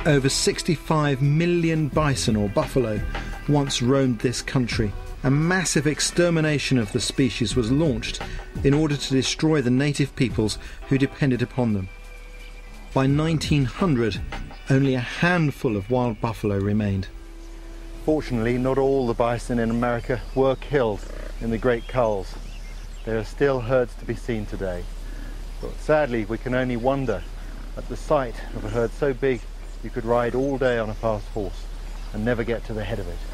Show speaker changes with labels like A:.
A: Over 65 million bison or buffalo once roamed this country. A massive extermination of the species was launched in order to destroy the native peoples who depended upon them. By 1900, only a handful of wild buffalo remained.
B: Fortunately, not all the bison in America were killed in the great culls. There are still herds to be seen today. But sadly, we can only wonder at the sight of a herd so big you could ride all day on a fast horse and never get to the head of it.